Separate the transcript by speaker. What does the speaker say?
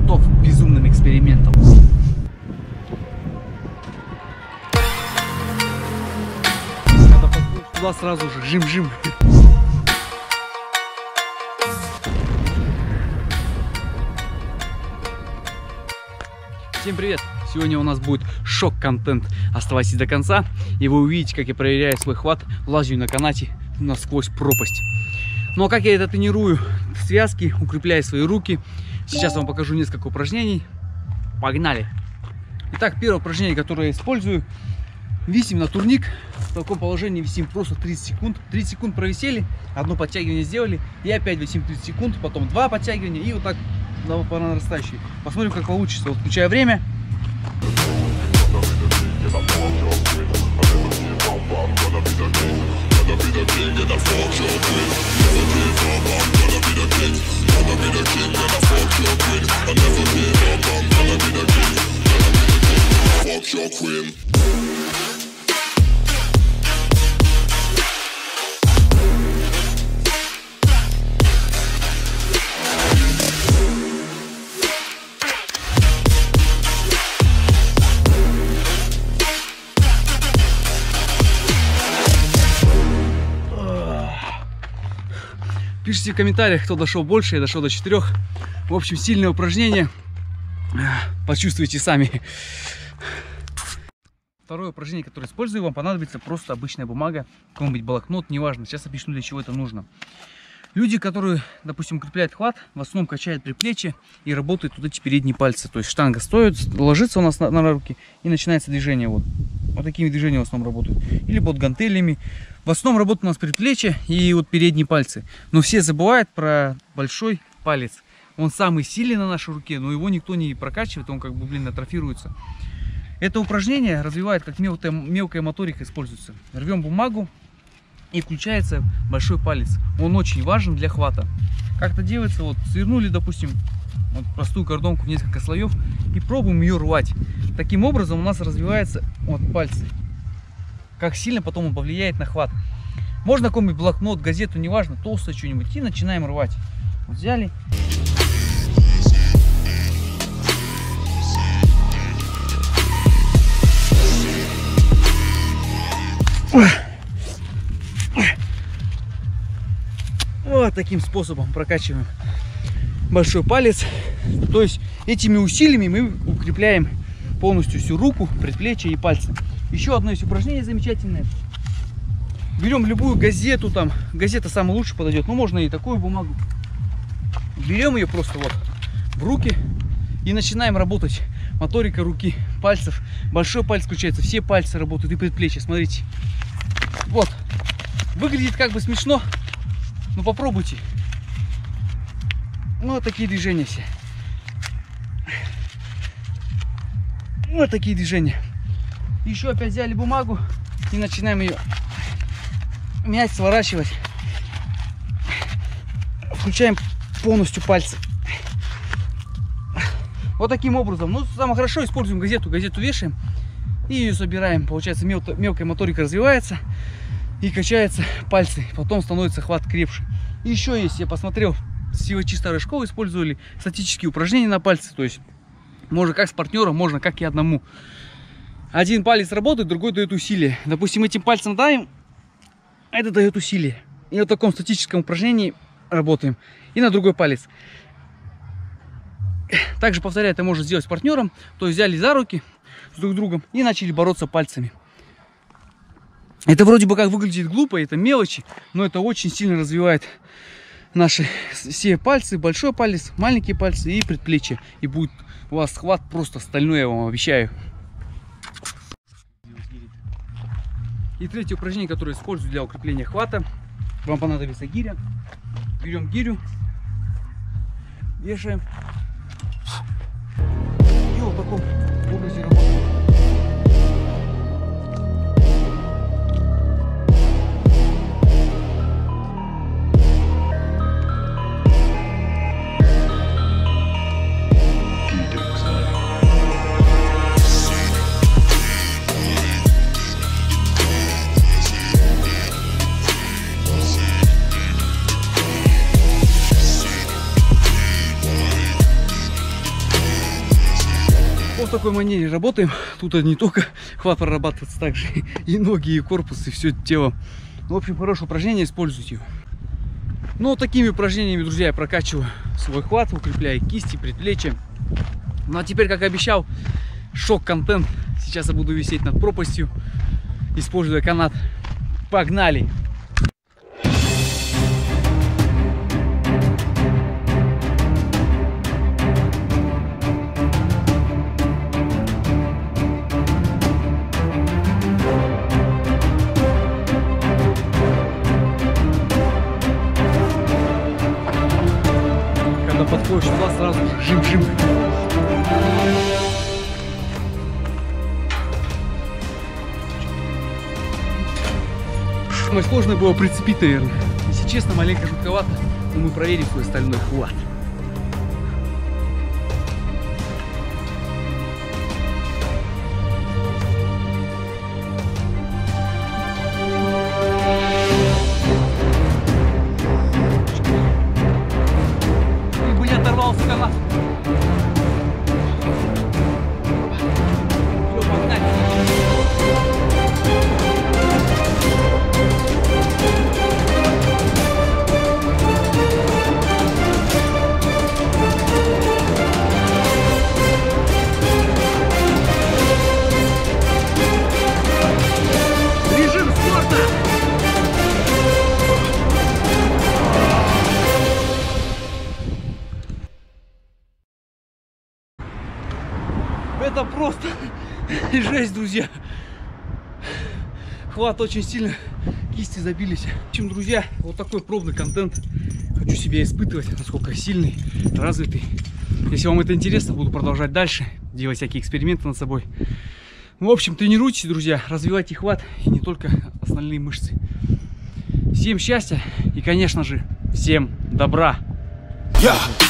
Speaker 1: готов к безумным экспериментам. Надо подходить туда сразу же, жим-жим. Всем привет! Сегодня у нас будет шок-контент. Оставайтесь до конца, и вы увидите, как я проверяю свой хват, лазю на канате насквозь пропасть. Ну а как я это тренирую? Связки, укрепляю свои руки. Сейчас вам покажу несколько упражнений. Погнали! Итак, первое упражнение, которое я использую. Висим на турник. В таком положении висим просто 30 секунд. 30 секунд провисели, одно подтягивание сделали. И опять висим 30 секунд, потом 2 подтягивания. И вот так по нарастающей. Посмотрим, как получится. Вот, включая время. Пишите в комментариях, кто дошел больше, я дошел до 4. В общем, сильное упражнение. Почувствуйте сами. Второе упражнение, которое использую, вам понадобится просто обычная бумага, какой-нибудь блокнот, неважно. Сейчас объясню, для чего это нужно. Люди, которые, допустим, укрепляют хват, в основном качают предплечье и работают вот эти передние пальцы. То есть штанга стоит, ложится у нас на руки и начинается движение. Вот такими движениями в основном работают. Или под гантелями. В основном работают у нас предплечье и вот передние пальцы. Но все забывают про большой палец. Он самый сильный на нашей руке, но его никто не прокачивает, он как бы, атрофируется. Это упражнение развивает, как мелкая моторика используется. Рвем бумагу и включается большой палец. Он очень важен для хвата. Как это делается? Вот свернули, допустим, вот простую картонку в несколько слоев и пробуем ее рвать. Таким образом у нас развиваются вот пальцы. Как сильно потом он повлияет на хват. Можно какой-нибудь блокнот, газету, неважно, толстое что-нибудь, и начинаем рвать. Вот взяли. Вот таким способом прокачиваем большой палец. То есть этими усилиями мы укрепляем полностью всю руку, предплечье и пальцы. Еще одно есть упражнение замечательное. Берем любую газету, там газета самая лучшая подойдет, но можно и такую бумагу. Берем ее просто вот в руки и начинаем работать. Моторика руки, пальцев. Большой палец включается, все пальцы работают и предплечье. Смотрите. Вот. Выглядит как бы смешно, но попробуйте. Вот такие движения все. Вот такие движения. Еще опять взяли бумагу и начинаем ее мять, сворачивать. Включаем полностью пальцы. Вот таким образом. Ну, самое хорошо используем газету. Газету вешаем и ее собираем. Получается, мелкая моторика развивается и качаются пальцы. Потом становится хват крепше. И еще есть, я посмотрел, силачи старой школы использовали статические упражнения на пальцы. То есть можно как с партнером, можно как и одному. Один палец работает, другой дает усилие. Допустим, этим пальцем давим, это дает усилие. И в таком статическом упражнении работаем. И на другой палец. Также, повторяю, это можно сделать с партнером. То есть взяли за руки с друг другом и начали бороться пальцами. Это вроде бы как выглядит глупо, это мелочи, но это очень сильно развивает наши все пальцы. Большой палец, маленькие пальцы и предплечье. И будет у вас хват просто стальной, я вам обещаю. И третье упражнение, которое использую для укрепления хвата. Вам понадобится гиря. Берем гирю, вешаем. И вот в таком образе работаем. Вот в такой манере работаем. Тут не только хват прорабатывается, также и ноги, и корпус, и все тело. В общем, хорошее упражнение, используйте его. Ну, вот такими упражнениями, друзья, я прокачиваю свой хват, укрепляю кисти, предплечья. Ну, а теперь, как обещал, шок-контент. Сейчас я буду висеть над пропастью, используя канат. Погнали! Когда подходишь туда, сразу же жим-жим. Самое сложное было прицепить, наверное. Если честно, маленько жутковато, но мы проверим свой остальной хват. Либо не оторвался канат. Все, погнали. Это просто жесть, друзья. Хват очень сильно, кисти забились. В общем, друзья, вот такой пробный контент. Хочу себя испытывать, насколько сильный, развитый. Если вам это интересно, буду продолжать дальше, делать всякие эксперименты над собой. В общем, тренируйтесь, друзья, развивайте хват и не только основные мышцы. Всем счастья и, конечно же, всем добра.